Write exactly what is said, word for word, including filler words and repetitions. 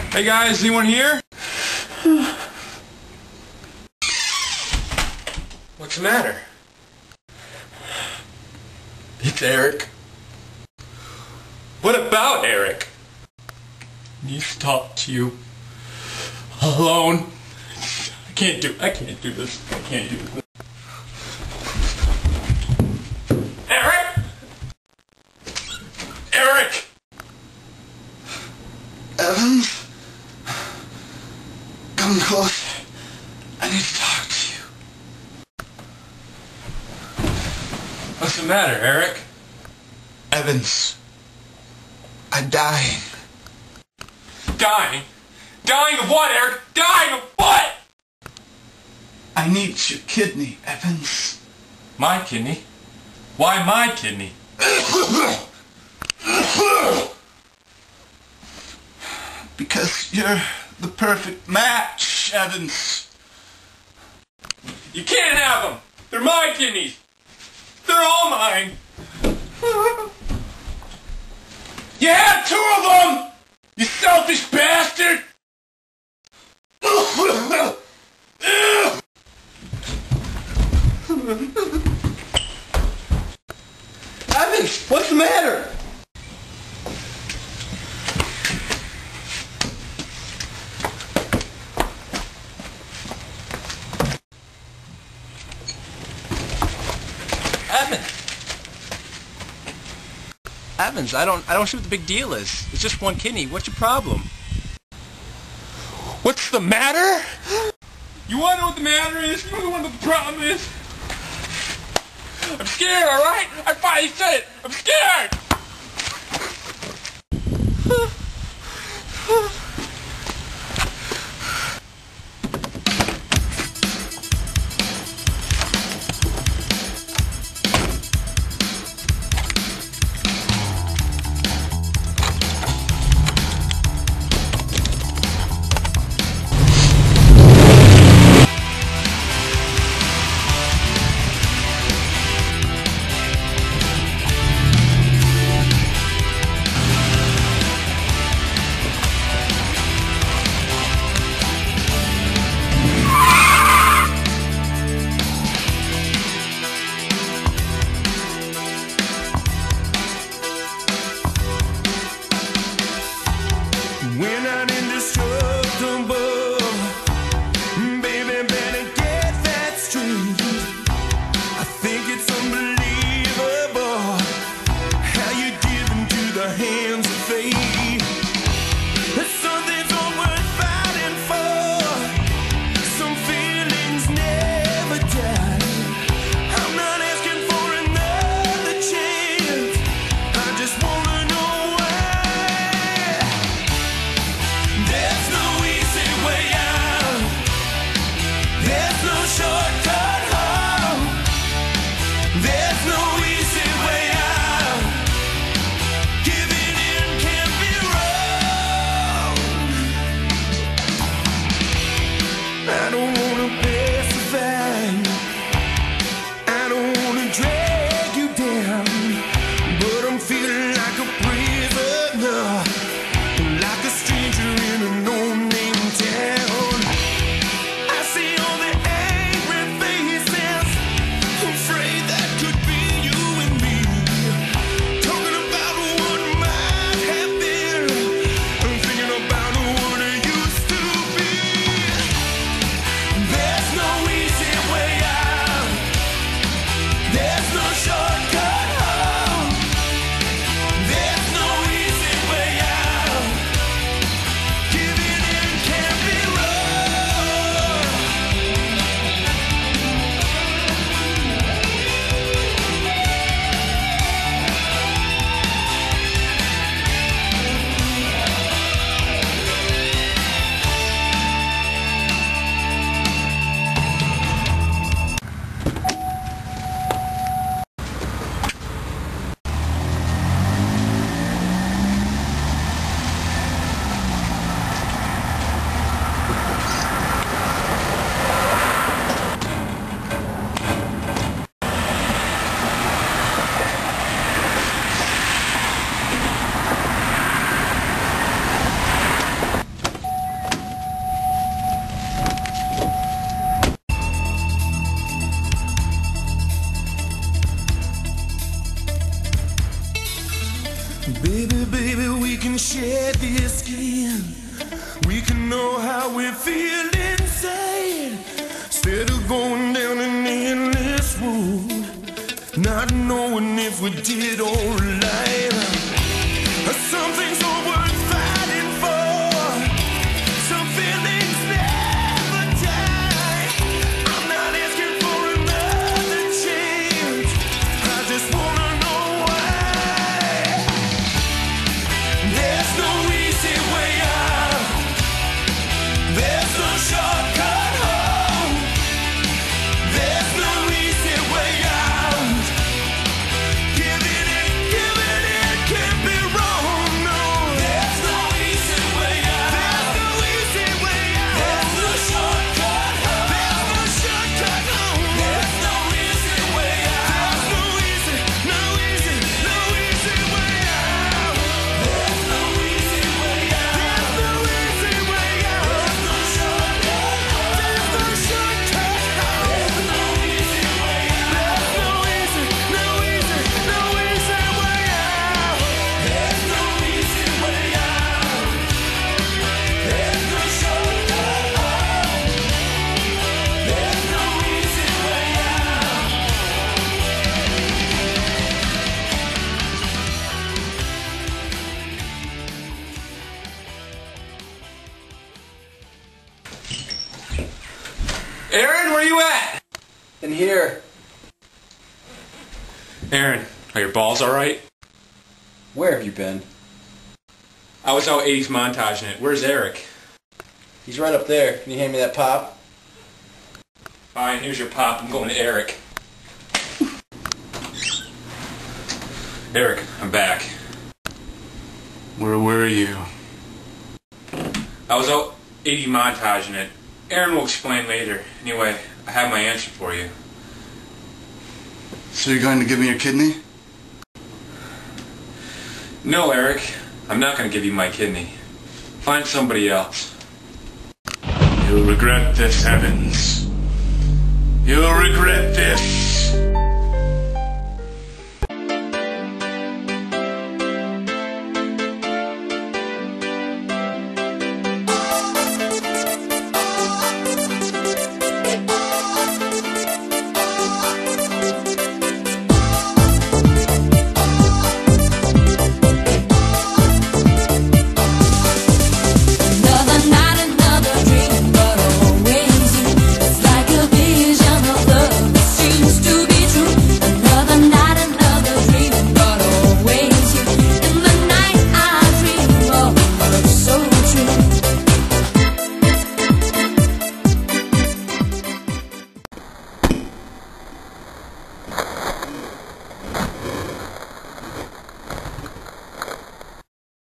Hey guys, anyone here? What's the matter? It's Eric. What about Eric? He needs to talk to you. Alone. I can't do I can't do this. I can't do this. Eric? Eric! Evans? Come close. I need to talk to you. What's the matter, Eric? Evans. I'm dying. Dying? Dying of what, Eric? Dying of what? I need your kidney, Evans. My kidney? Why my kidney? Because you're the perfect match, Evans. You can't have them! They're my kidneys! They're all mine! You had two of them! You selfish bastard! Evans, what's the matter? Evans. Evans, I don't I don't see what the big deal is. It's just one kidney. What's your problem? What's the matter? You wanna know what the matter is? You wanna know what the problem is? I'm scared, alright? I finally said it! I'm scared! not knowing if we did alright. Something's all worth fighting for. Some feelings never die. I'm not asking for another chance. I just wanna know why. There's no easy way out. There's no shortcut home. There's no easy way out. Giving it, giving it can't be wrong. No, there's no easy way out. There's no easy way out. There's no shortcut home. There's no shortcut home. There's no easy way out. There's no easy, no easy, no easy way out. There's no easy way out. There's no easy way out. There's no shortcut home. There's no shortcut home. There's no easy way out. There's no easy, no easy, no easy way out. There's no easy way out. There's no shortcut home. There's no easy way out. Aaron, where you at? In here. Aaron, are your balls alright? Where have you been? I was out eighties montaging it. Where's Eric? He's right up there. Can you hand me that pop? Fine, here's your pop. I'm going to Eric. Eric, I'm back. Where were you? I was out eighty montaging it. Aaron will explain later. Anyway, I have my answer for you. So you're going to give me your kidney? No, Eric. I'm not going to give you my kidney. Find somebody else. You'll regret this, Evans. You'll regret this.